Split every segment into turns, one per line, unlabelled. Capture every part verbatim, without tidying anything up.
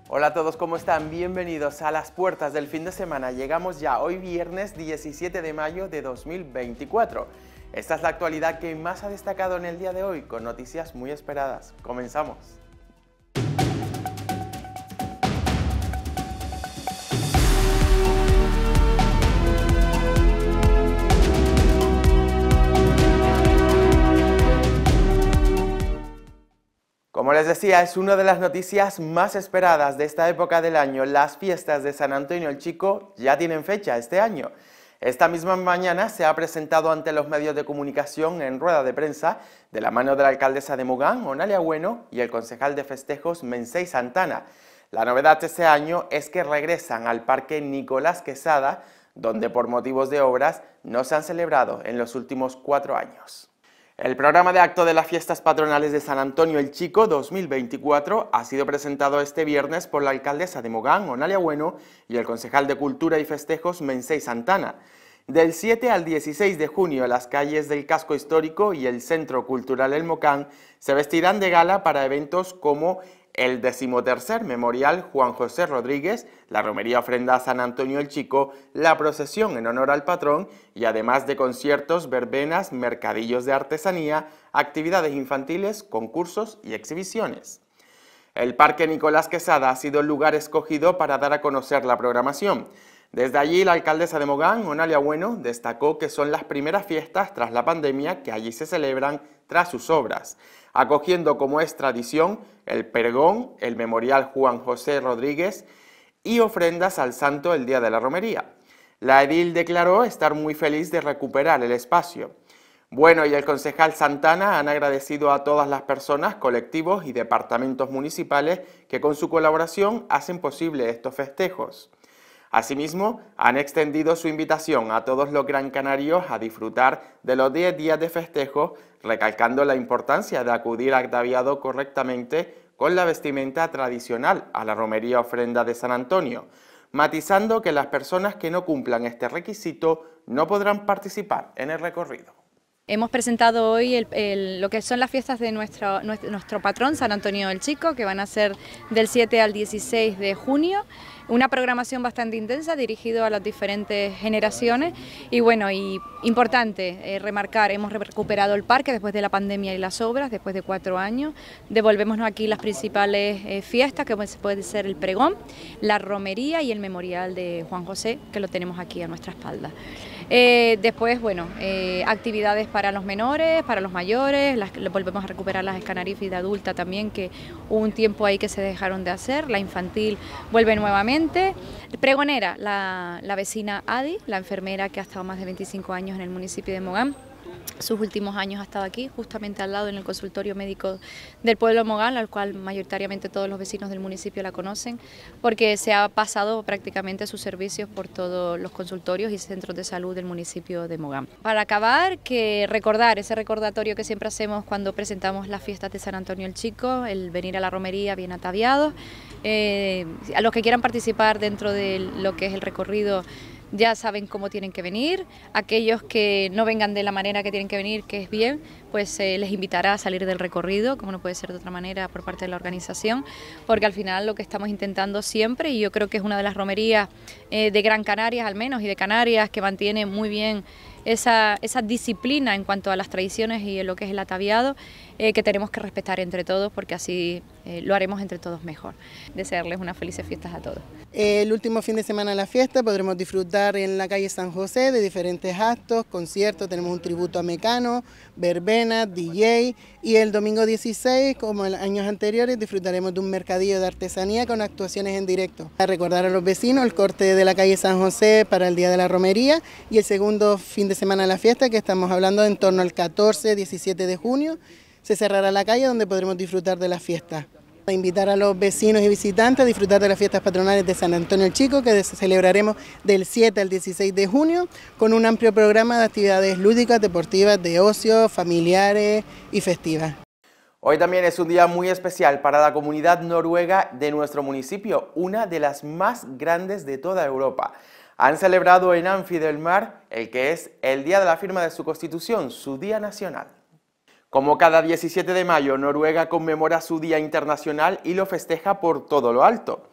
Hola a todos, ¿cómo están? Bienvenidos a las puertas del fin de semana. Llegamos ya hoy viernes diecisiete de mayo de dos mil veinticuatro. Esta es la actualidad que más ha destacado en el día de hoy, con noticias muy esperadas. Comenzamos. Como les decía, es una de las noticias más esperadas de esta época del año. Las fiestas de San Antonio el Chico ya tienen fecha este año. Esta misma mañana se ha presentado ante los medios de comunicación en rueda de prensa de la mano de la alcaldesa de Mogán, Onalia Bueno, y el concejal de festejos, Mensei Santana. La novedad de este año es que regresan al Parque Nicolás Quesada, donde por motivos de obras no se han celebrado en los últimos cuatro años. El programa de acto de las fiestas patronales de San Antonio el Chico dos mil veinticuatro ha sido presentado este viernes por la alcaldesa de Mogán, Onalia Bueno, y el concejal de Cultura y Festejos, Mensei Santana. Del siete al dieciséis de junio, las calles del casco histórico y el Centro Cultural El Mocán se vestirán de gala para eventos como el decimotercer Memorial Juan José Rodríguez, la romería ofrenda a San Antonio el Chico, la procesión en honor al patrón y además de conciertos, verbenas, mercadillos de artesanía, actividades infantiles, concursos y exhibiciones. El Parque Nicolás Quesada ha sido el lugar escogido para dar a conocer la programación. Desde allí, la alcaldesa de Mogán, Onalia Bueno, destacó que son las primeras fiestas tras la pandemia que allí se celebran tras sus obras, acogiendo como es tradición el pregón, el Memorial Juan José Rodríguez y ofrendas al santo el día de la romería. La edil declaró estar muy feliz de recuperar el espacio. Bueno y el concejal Santana han agradecido a todas las personas, colectivos y departamentos municipales que con su colaboración hacen posible estos festejos. Asimismo, han extendido su invitación a todos los gran canarios a disfrutar de los diez días de festejo, recalcando la importancia de acudir ataviado correctamente con la vestimenta tradicional a la romería ofrenda de San Antonio, matizando que las personas que no cumplan este requisito no podrán participar en el recorrido.
Hemos presentado hoy el, el, lo que son las fiestas de nuestro, nuestro, nuestro patrón, San Antonio el Chico, que van a ser del siete al dieciséis de junio. Una programación bastante intensa dirigido a las diferentes generaciones y bueno, y importante eh, remarcar, hemos recuperado el parque después de la pandemia y las obras, después de cuatro años. Devolvemos aquí las principales eh, fiestas, que puede ser el pregón, la romería y el memorial de Juan José, que lo tenemos aquí a nuestra espalda. Eh, después, bueno, eh, actividades para los menores, para los mayores, las, volvemos a recuperar las escanarifis de adulta también, que hubo un tiempo ahí que se dejaron de hacer, la infantil vuelve nuevamente. Pregonera, la, la vecina Adi, la enfermera que ha estado más de veinticinco años en el municipio de Mogán. Sus últimos años ha estado aquí, justamente al lado en el consultorio médico del pueblo de Mogán, al cual mayoritariamente todos los vecinos del municipio la conocen, porque se ha pasado prácticamente sus servicios por todos los consultorios y centros de salud del municipio de Mogán. Para acabar, que recordar ese recordatorio que siempre hacemos cuando presentamos las fiestas de San Antonio el Chico, el venir a la romería bien ataviados. Eh, a los que quieran participar dentro de lo que es el recorrido, ya saben cómo tienen que venir. Aquellos que no vengan de la manera que tienen que venir, que es bien, pues eh, les invitará a salir del recorrido, como no puede ser de otra manera por parte de la organización, porque al final lo que estamos intentando siempre, y yo creo que es una de las romerías eh, de Gran Canarias al menos, y de Canarias, que mantiene muy bien esa, esa disciplina en cuanto a las tradiciones y en lo que es el ataviado, eh, que tenemos que respetar entre todos, porque así eh, lo haremos entre todos mejor. Desearles unas felices fiestas a todos.
El último fin de semana de la fiesta podremos disfrutar en la calle San José de diferentes actos, conciertos, tenemos un tributo a Mecano, verbenas, D J, y el domingo dieciséis, como en años anteriores, disfrutaremos de un mercadillo de artesanía con actuaciones en directo. A recordar a los vecinos el corte de la calle San José para el Día de la Romería y el segundo fin de semana de la fiesta, que estamos hablando en torno al catorce, diecisiete de junio, se cerrará la calle donde podremos disfrutar de la fiesta. Invitar a los vecinos y visitantes a disfrutar de las fiestas patronales de San Antonio el Chico, que celebraremos del siete al dieciséis de junio, con un amplio programa de actividades lúdicas, deportivas, de ocio, familiares y festivas.
Hoy también es un día muy especial para la comunidad noruega de nuestro municipio, una de las más grandes de toda Europa. Han celebrado en Anfi del Mar el que es el día de la firma de su Constitución, su Día Nacional. Como cada diecisiete de mayo, Noruega conmemora su Día Internacional y lo festeja por todo lo alto.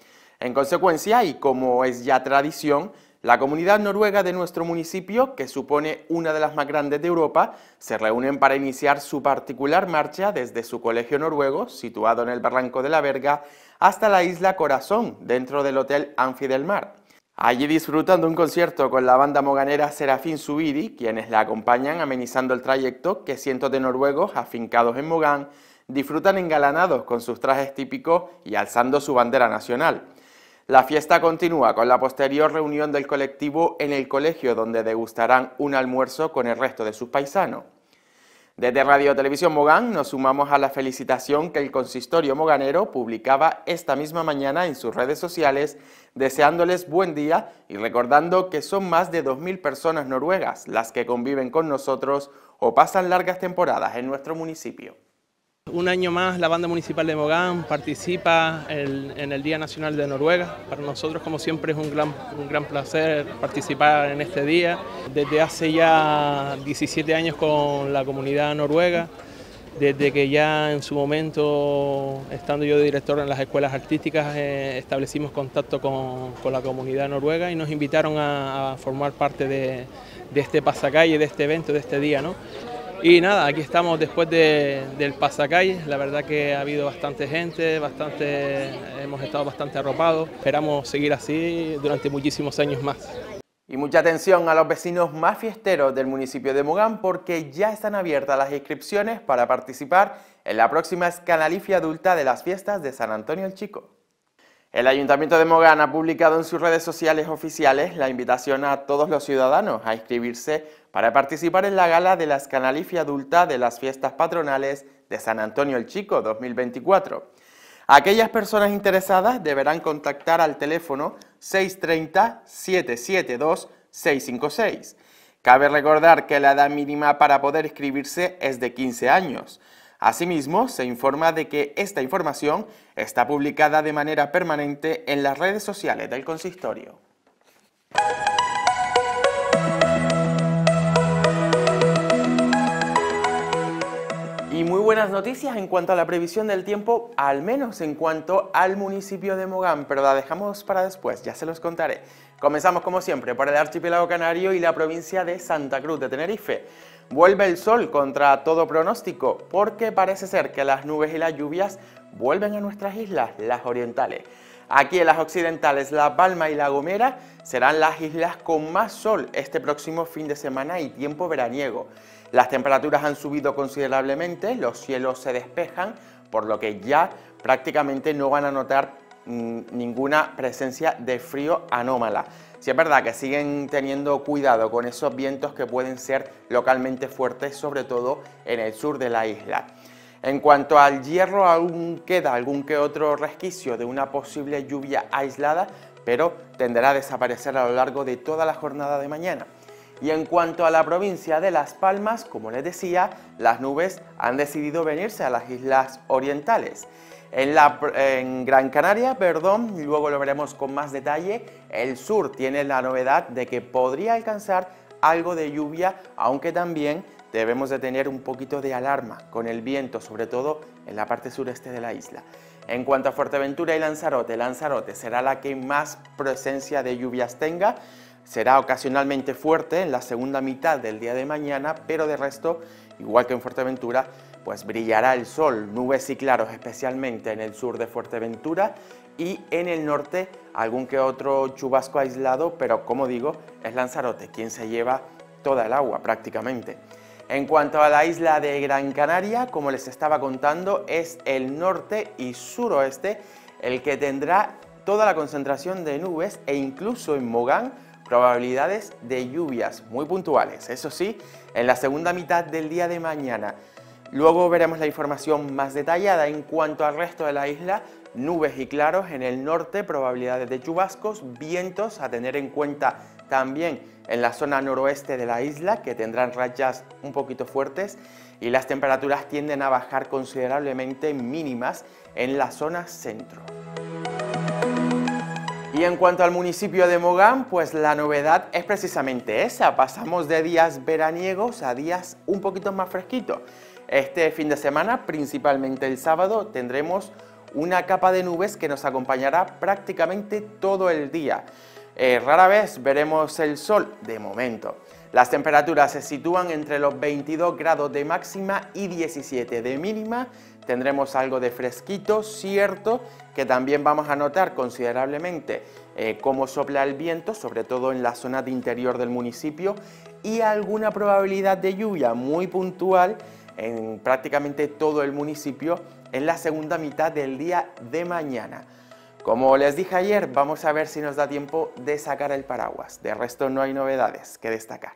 En consecuencia, y como es ya tradición, la comunidad noruega de nuestro municipio, que supone una de las más grandes de Europa, se reúnen para iniciar su particular marcha desde su colegio noruego, situado en el Barranco de la Verga, hasta la isla Corazón, dentro del Hotel Anfi del Mar. Allí disfrutan de un concierto con la banda moganera Serafín Subidi, quienes la acompañan amenizando el trayecto que cientos de noruegos afincados en Mogán disfrutan engalanados con sus trajes típicos y alzando su bandera nacional. La fiesta continúa con la posterior reunión del colectivo en el colegio, donde degustarán un almuerzo con el resto de sus paisanos. Desde Radio Televisión Mogán nos sumamos a la felicitación que el consistorio moganero publicaba esta misma mañana en sus redes sociales, deseándoles buen día y recordando que son más de dos mil personas noruegas las que conviven con nosotros o pasan largas temporadas en nuestro municipio.
Un año más la banda municipal de Mogán participa en, en el Día Nacional de Noruega. Para nosotros, como siempre, es un gran, un gran placer participar en este día. Desde hace ya diecisiete años con la comunidad noruega, desde que ya en su momento, estando yo de director en las escuelas artísticas, eh, establecimos contacto con, con la comunidad noruega y nos invitaron a, a formar parte de, de este pasacalle, de este evento, de este día, ¿no? Y nada, aquí estamos después de, del pasacalle. La verdad que ha habido bastante gente, bastante, hemos estado bastante arropados. Esperamos seguir así durante muchísimos años más.
Y mucha atención a los vecinos más fiesteros del municipio de Mogán, porque ya están abiertas las inscripciones para participar en la próxima escanalifia adulta de las fiestas de San Antonio el Chico. El Ayuntamiento de Mogán ha publicado en sus redes sociales oficiales la invitación a todos los ciudadanos a inscribirse para participar en la gala de la escanalifia adulta de las fiestas patronales de San Antonio el Chico dos mil veinticuatro. Aquellas personas interesadas deberán contactar al teléfono seis tres cero, siete siete dos, seis cinco seis. Cabe recordar que la edad mínima para poder inscribirse es de quince años. Asimismo, se informa de que esta información está publicada de manera permanente en las redes sociales del consistorio. Y muy buenas noticias en cuanto a la previsión del tiempo, al menos en cuanto al municipio de Mogán, pero la dejamos para después, ya se los contaré. Comenzamos como siempre por el archipiélago canario y la provincia de Santa Cruz de Tenerife. Vuelve el sol contra todo pronóstico, porque parece ser que las nubes y las lluvias vuelven a nuestras islas, las orientales. Aquí en las occidentales, La Palma y La Gomera serán las islas con más sol este próximo fin de semana y tiempo veraniego. Las temperaturas han subido considerablemente, los cielos se despejan, por lo que ya prácticamente no van a notar mmm, ninguna presencia de frío anómala. Sí es verdad que siguen teniendo cuidado con esos vientos que pueden ser localmente fuertes, sobre todo en el sur de la isla. En cuanto al hierro, aún queda algún que otro resquicio de una posible lluvia aislada, pero tenderá a desaparecer a lo largo de toda la jornada de mañana. Y en cuanto a la provincia de Las Palmas, como les decía, las nubes han decidido venirse a las islas orientales. En, la, en Gran Canaria, perdón, y luego lo veremos con más detalle, el sur tiene la novedad de que podría alcanzar algo de lluvia, aunque también debemos de tener un poquito de alarma con el viento, sobre todo en la parte sureste de la isla. En cuanto a Fuerteventura y Lanzarote, Lanzarote será la que más presencia de lluvias tenga. Será ocasionalmente fuerte en la segunda mitad del día de mañana, pero de resto, igual que en Fuerteventura, pues brillará el sol, nubes y claros, especialmente en el sur de Fuerteventura y en el norte algún que otro chubasco aislado, pero como digo, es Lanzarote quien se lleva toda el agua prácticamente. En cuanto a la isla de Gran Canaria, como les estaba contando, es el norte y suroeste el que tendrá toda la concentración de nubes e incluso en Mogán probabilidades de lluvias muy puntuales, eso sí, en la segunda mitad del día de mañana. Luego veremos la información más detallada. En cuanto al resto de la isla, nubes y claros en el norte, probabilidades de chubascos, vientos a tener en cuenta también en la zona noroeste de la isla, que tendrán rachas un poquito fuertes, y las temperaturas tienden a bajar considerablemente mínimas en la zona centro. Y en cuanto al municipio de Mogán, pues la novedad es precisamente esa, pasamos de días veraniegos a días un poquito más fresquitos. Este fin de semana, principalmente el sábado, tendremos una capa de nubes que nos acompañará prácticamente todo el día. Eh, rara vez veremos el sol de momento. Las temperaturas se sitúan entre los veintidós grados de máxima y diecisiete de mínima. Tendremos algo de fresquito, cierto que también vamos a notar considerablemente eh, cómo sopla el viento, sobre todo en la zona de interior del municipio, y alguna probabilidad de lluvia muy puntual en prácticamente todo el municipio en la segunda mitad del día de mañana. Como les dije ayer, vamos a ver si nos da tiempo de sacar el paraguas. De resto no hay novedades que destacar.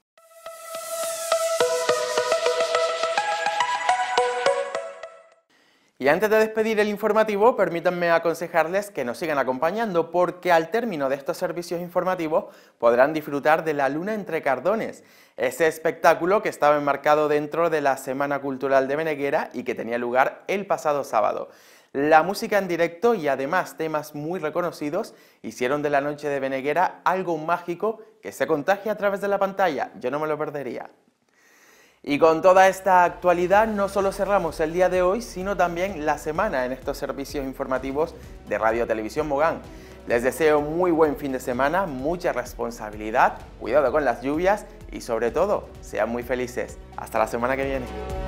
Y antes de despedir el informativo, permítanme aconsejarles que nos sigan acompañando porque al término de estos servicios informativos podrán disfrutar de la Luna entre Cardones, ese espectáculo que estaba enmarcado dentro de la Semana Cultural de Beneguera y que tenía lugar el pasado sábado. La música en directo y además temas muy reconocidos hicieron de la noche de Beneguera algo mágico que se contagia a través de la pantalla. Yo no me lo perdería. Y con toda esta actualidad no solo cerramos el día de hoy, sino también la semana en estos servicios informativos de Radio Televisión Mogán. Les deseo muy buen fin de semana, mucha responsabilidad, cuidado con las lluvias y sobre todo, sean muy felices. Hasta la semana que viene.